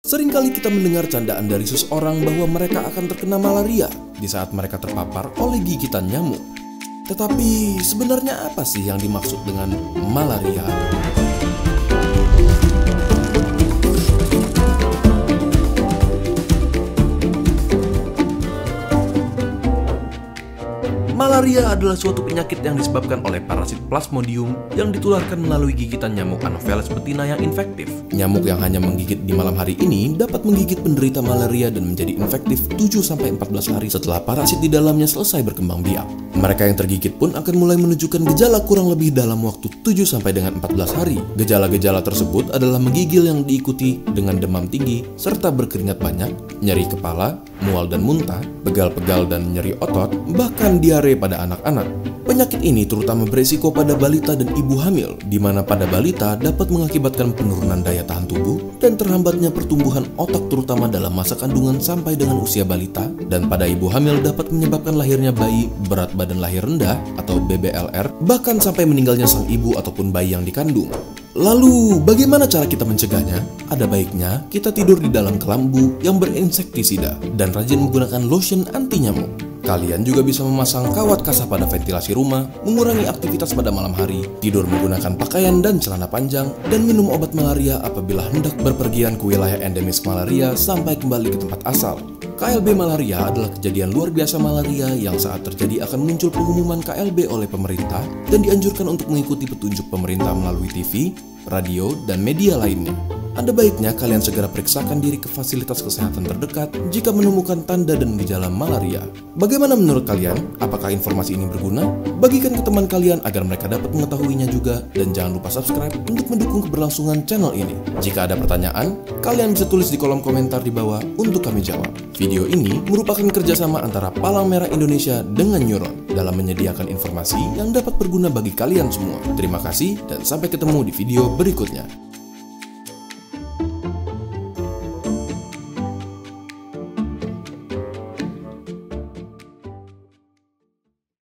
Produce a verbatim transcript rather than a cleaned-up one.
Seringkali kita mendengar candaan dari seseorang bahwa mereka akan terkena malaria di saat mereka terpapar oleh gigitan nyamuk. Tetapi sebenarnya apa sih yang dimaksud dengan malaria? Malaria adalah suatu penyakit yang disebabkan oleh parasit Plasmodium yang ditularkan melalui gigitan nyamuk Anopheles betina yang infektif. Nyamuk yang hanya menggigit di malam hari ini dapat menggigit penderita malaria dan menjadi infektif tujuh sampai empat belas hari setelah parasit di dalamnya selesai berkembang biak. Mereka yang tergigit pun akan mulai menunjukkan gejala kurang lebih dalam waktu tujuh sampai dengan empat belas hari. Gejala-gejala tersebut adalah menggigil yang diikuti dengan demam tinggi serta berkeringat banyak, nyeri kepala, mual dan muntah, pegal-pegal dan nyeri otot, bahkan diare pada anak-anak. Penyakit ini terutama beresiko pada balita dan ibu hamil, di mana pada balita dapat mengakibatkan penurunan daya tahan tubuh dan terhambatnya pertumbuhan otak terutama dalam masa kandungan sampai dengan usia balita, dan pada ibu hamil dapat menyebabkan lahirnya bayi berat badan lahir rendah atau B B L R, bahkan sampai meninggalnya sang ibu ataupun bayi yang dikandung. Lalu, bagaimana cara kita mencegahnya? Ada baiknya kita tidur di dalam kelambu yang berinsektisida dan rajin menggunakan lotion anti nyamuk. Kalian juga bisa memasang kawat kasah pada ventilasi rumah, mengurangi aktivitas pada malam hari, tidur menggunakan pakaian dan celana panjang, dan minum obat malaria apabila hendak berpergian ke wilayah endemis malaria sampai kembali ke tempat asal. K L B malaria adalah kejadian luar biasa malaria yang saat terjadi akan muncul pengumuman K L B oleh pemerintah dan dianjurkan untuk mengikuti petunjuk pemerintah melalui T V, radio, dan media lainnya. Ada baiknya kalian segera periksakan diri ke fasilitas kesehatan terdekat jika menemukan tanda dan gejala malaria. Bagaimana menurut kalian? Apakah informasi ini berguna? Bagikan ke teman kalian agar mereka dapat mengetahuinya juga, dan jangan lupa subscribe untuk mendukung keberlangsungan channel ini. Jika ada pertanyaan, kalian bisa tulis di kolom komentar di bawah untuk kami jawab. Video ini merupakan kerjasama antara Palang Merah Indonesia dengan Neuron dalam menyediakan informasi yang dapat berguna bagi kalian semua. Terima kasih dan sampai ketemu di video berikutnya.